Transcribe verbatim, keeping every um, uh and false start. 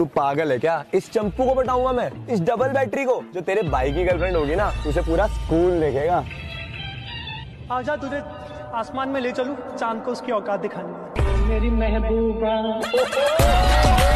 तू पागल है क्या? इस चंपू को बताऊंगा मैं, इस डबल बैटरी को, जो तेरे भाई की गर्लफ्रेंड होगी ना, उसे पूरा स्कूल देखेगा। आजा तुझे आसमान में ले चलूं, चांद को उसकी औकात दिखानी है। मेरी महबूबा